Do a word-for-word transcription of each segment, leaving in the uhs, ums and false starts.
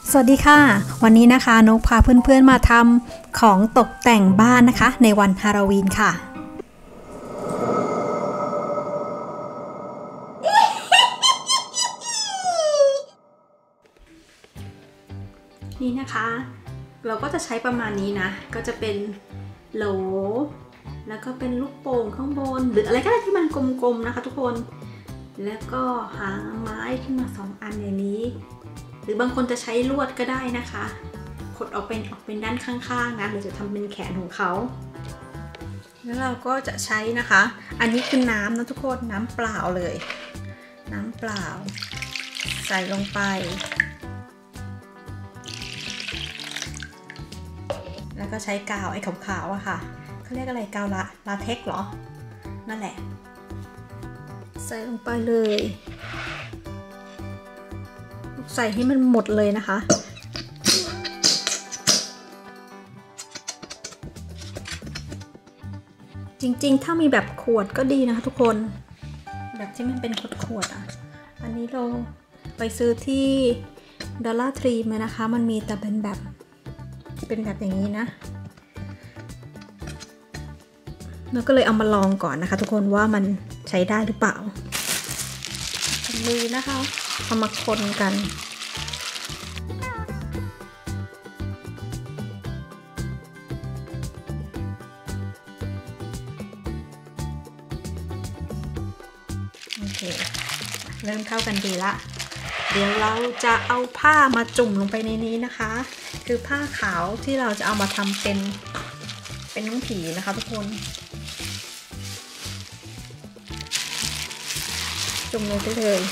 สวัสดีค่ะวันนี้นะคะนกพาเพื่อนๆมาทำของตกแต่งบ้านนะคะในวันฮาโลวีนค่ะนี่นะคะเราก็จะใช้ประมาณนี้นะก็จะเป็นโหลแล้วก็เป็นลูกโป่งข้างบนหรืออะไรก็ได้ที่มันกลมๆนะคะทุกคนแล้วก็หาไม้ขึ้นมาสองอันอย่างนี้หรือบางคนจะใช้ลวดก็ได้นะคะขดออกเป็นออกเป็นด้านข้างๆนะหรือจะทำเป็นแขนของเขาแล้วเราก็จะใช้นะคะอันนี้คือน้ำนะทุกคนน้ำเปล่าเลยน้ำเปล่าใส่ลงไปแล้วก็ใช้กาวไอ้ขาวๆอะค่ะเขาเรียกอะไรกาวละลาเท็กซ์เหรอนั่นแหละใส่ลงไปเลยใส่ให้มันหมดเลยนะคะจริงๆถ้ามีแบบขวดก็ดีนะคะทุกคนแบบที่มันเป็นขวดๆอ่ะอันนี้เราไปซื้อที่ดอลลาร์ทรีมานะคะมันมีแต่เป็นแบบเป็นแบบอย่างนี้นะเราก็เลยเอามาลองก่อนนะคะทุกคนว่ามันใช้ได้หรือเปล่ามือนะคะเอามาคนกันโอเคเริ่มเข้ากันดีละเดี๋ยวเราจะเอาผ้ามาจุ่มลงไปในนี้นะคะคือผ้าขาวที่เราจะเอามาทำเป็นเป็นน้องผีนะคะทุกคนจุ่มลงไปเลย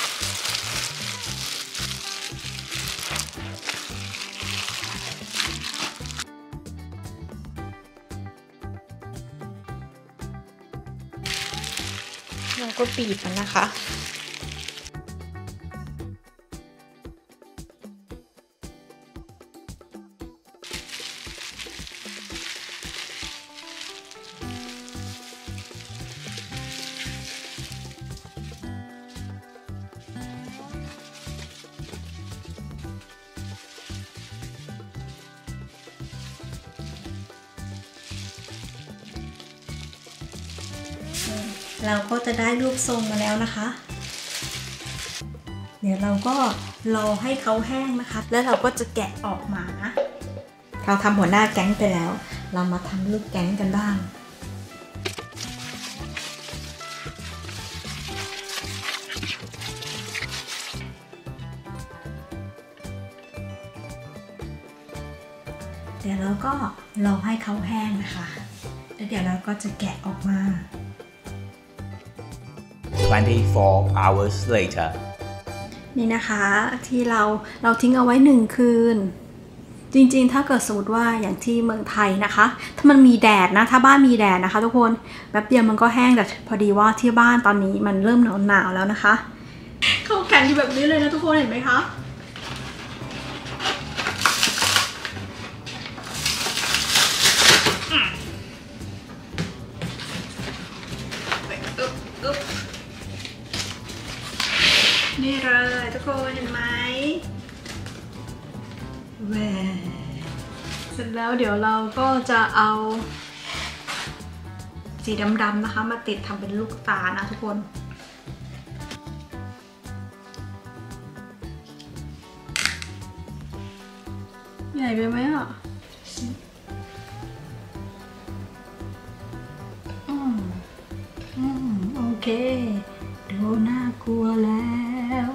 เราก็บีบมันนะคะเราก็จะได้รูปทรงมาแล้วนะคะเดี๋ยวเราก็รอให้เขาแห้งนะคะแล้วเราก็จะแกะออกมานะเราทำหัวหน้าแก๊งไปแล้วเรามาทำลูกแก๊งกันบ้างเดี๋ยวเราก็รอให้เขาแห้งนะคะแล้วเดี๋ยวเราก็จะแกะออกมา twenty-four hours later นี่นะคะที่เราเราทิ้งเอาไว้หนึ่งคืนจริงๆถ้าเกิดสมมติว่าอย่างที่เมืองไทยนะคะถ้ามันมีแดดนะถ้าบ้านมีแดดนะคะทุกคนแป๊บเดียวมันก็แห้งแต่พอดีว่าที่บ้านตอนนี้มันเริ่มหนาวหนาวแล้วนะคะเข้าแข็งอยู่แบบนี้เลยนะทุกคนเห็นไหมคะนี่เลยทุกคนเห็นไหมแหวเสร็จแล้วเดี๋ยวเราก็จะเอาสีดำๆนะคะมาติดทำเป็นลูกตานะทุกคนใหญ่ไปไหมอ่ะอืมอืมโอเคดูน่ากลัวแล้ว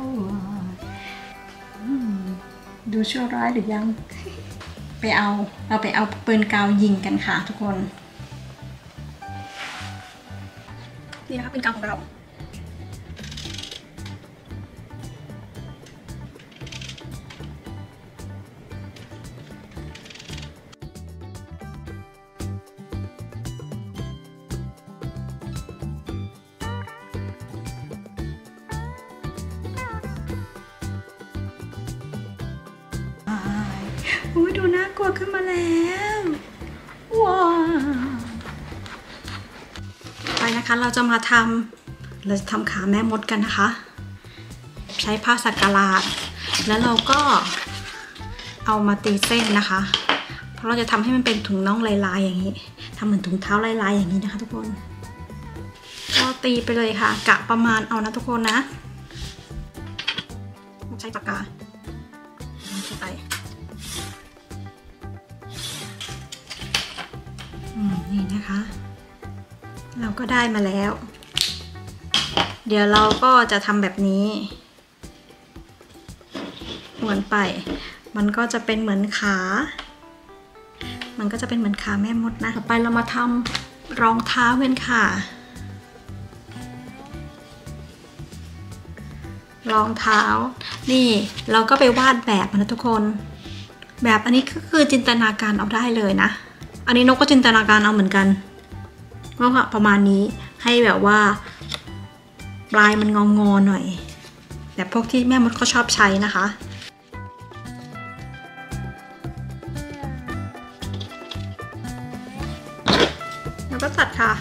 ดูชั่วร้ายหรือยังไปเอาเราไปเอาปืนกาวยิงกันค่ะทุกคนนี่นะคะปืนกาวของเราอุ้ยดูน่ากลัวขึ้นมาแล้วว้าวไปนะคะเราจะมาทำเราจะทำขาแม่มดกันนะคะ ใช้ผ้าสักการะแล้วเราก็เอามาตีเส้นนะคะเพราะเราจะทำให้มันเป็นถุงน่องลายๆอย่างนี้ทำเหมือนถุงเท้าลายๆอย่างนี้นะคะทุกคนก็ตีไปเลยค่ะกะประมาณเอานะทุกคนนะใช้ปากกาใช้ไปนี่นะคะเราก็ได้มาแล้วเดี๋ยวเราก็จะทำแบบนี้หมุนไปมันก็จะเป็นเหมือนขามันก็จะเป็นเหมือนขาแม่มดนะต่อไปเรามาทำรองเท้ากันค่ะรองเท้านี่เราก็ไปวาดแบบนะทุกคนแบบอันนี้ก็คือจินตนาการเอาได้เลยนะอันนี้นกก็จินตนาการเอาเหมือนกันว่าประมาณนี้ให้แบบว่าปลายมันงองอหน่อยแบบพวกที่แม่มดเขาชอบใช้นะคะแล้วก็ตัดค่ะ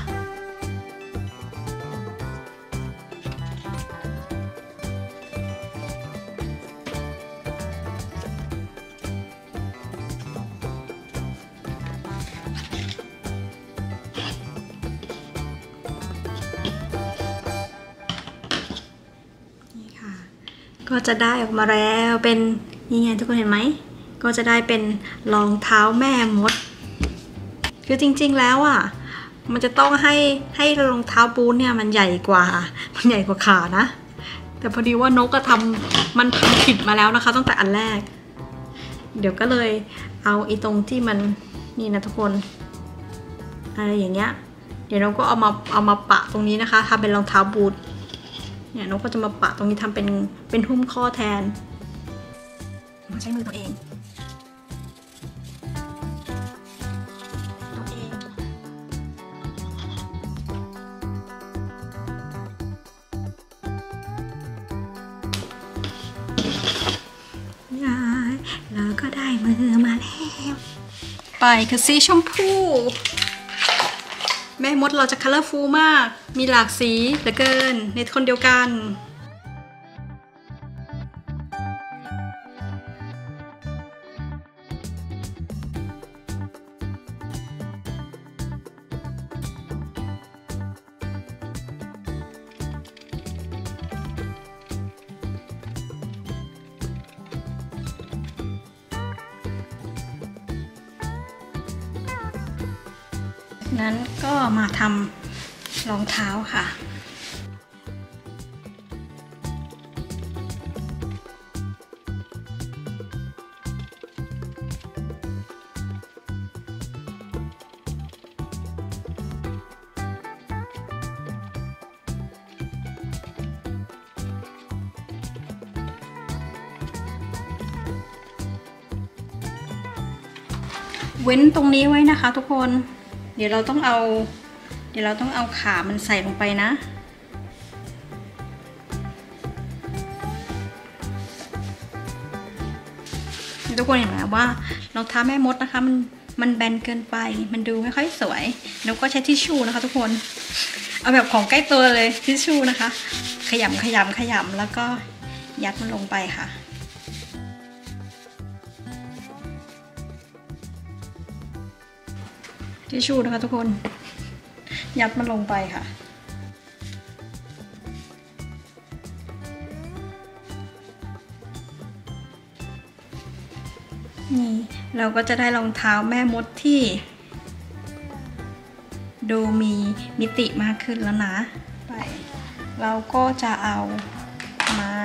ก็จะได้ออกมาแล้วเป็นยังไงทุกคนเห็นไหมก็จะได้เป็นรองเท้าแม่มดคือจริงๆแล้วอ่ะมันจะต้องให้ให้รองเท้าบูทเนี่ยมันใหญ่กว่ามันใหญ่กว่าขานะแต่พอดีว่านกก็ทำมันทำผิดมาแล้วนะคะตั้งแต่อันแรกเดี๋ยวก็เลยเอาไอ้ตรงที่มันนี่นะทุกคนอะไรอย่างเงี้ยเดี๋ยวเราก็เอามาเอามาปะตรงนี้นะคะทำเป็นรองเท้าบูทเนี่ยนกก็จะมาปะตรงนี้ทำเป็นเป็นหุ้มข้อแทนมาใช้มือตัวเองตัวเองยายเราก็ได้มือมาแล้วไปคือสีชมพูแม่มดเราจะคัลเลอร์ฟูลมากมีหลากสีเหลือเกินในคนเดียวกันนั้นก็มาทำรองเท้าค่ะเว้นตรงนี้ไว้นะคะทุกคนเดี๋ยวเราต้องเอาเดี๋ยวเราต้องเอาขามันใส่ลงไปนะทุกคนเห็นไหมว่ารองเท้าแม่มดนะคะมันมันแบนเกินไปมันดูไม่ค่อยสวยแล้วก็ใช้ทิชชู่นะคะทุกคนเอาแบบของใกล้ตัวเลยทิชชู่นะคะขยำขยำขยำแล้วก็ยัดมันลงไปค่ะทิชชู่นะคะทุกคนยัดมันลงไปค่ะนี่เราก็จะได้รองเท้าแม่มดที่ดูมีมิติมากขึ้นแล้วนะไปเราก็จะเอาไม้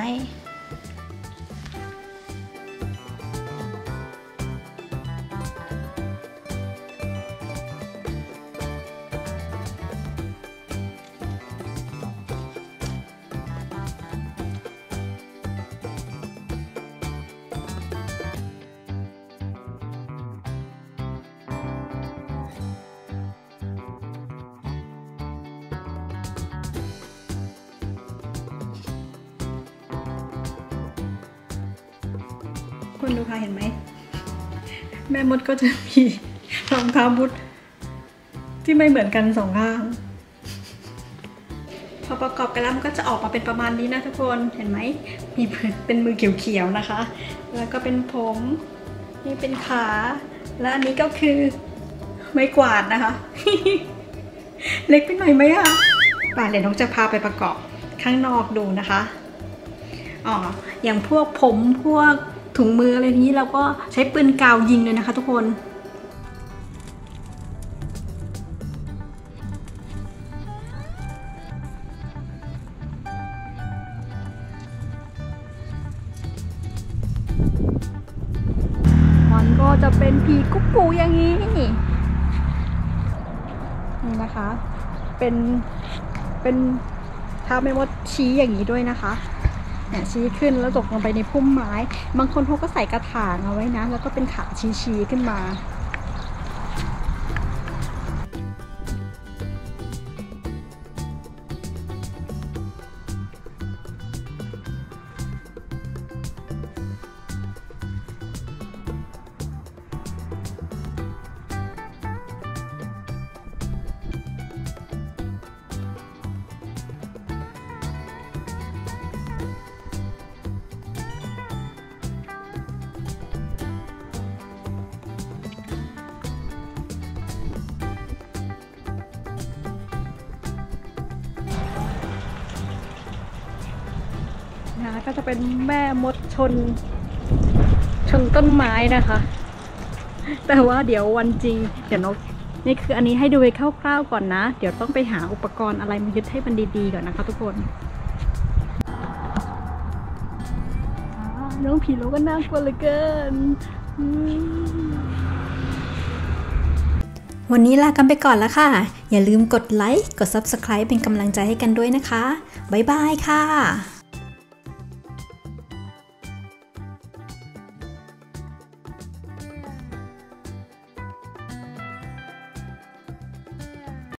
คุณดูค่ะเห็นไหมแม่มดก็จะมีรองเท้าบูทที่ไม่เหมือนกันสองข้างพอประกอบกันแล้วมันก็จะออกมาเป็นประมาณนี้นะทุกคนเห็นไหมมีเป็นมือเขียวๆนะคะแล้วก็เป็นผมนี่เป็นขา และอันนี้ก็คือไม้กวาดนะคะ เล็กไปหน่อยไหมคะป่าเดี๋ยวน้องจะพาไปประกอบข้างนอกดูนะคะอ๋ออย่างพวกผมพวกถุงมืออะไรนี้เราก็ใช้ปืนกาวยิงเลยนะคะทุกคนมันก็จะเป็นผีกุ๊กกูอย่างนี้นี่นะคะ เป็นเป็นท้าแม่มดชี้อย่างนี้ด้วยนะคะเนี่ยชี้ขึ้นแล้วตกลงไปในพุ่มไม้บางคนเขาก็ใส่กระถางเอาไว้นะแล้วก็เป็นขาชี้ๆขึ้นมานะก็จะเป็นแม่มดชนชนต้นไม้นะคะแต่ว่าเดี๋ยววันจริงเดี๋ยวนกนี่คืออันนี้ให้ดูไปคร่าวๆก่อนนะเดี๋ยวต้องไปหาอุปกรณ์อะไรมายึดให้มันดีๆก่อนนะคะทุกคนน้องผีเราก็น่ากลัวเหลือเกินวันนี้ลากันไปก่อนแล้วค่ะอย่าลืมกดไลค์กด ซับสไครบ์ เป็นกำลังใจให้กันด้วยนะคะบ๊ายบายค่ะ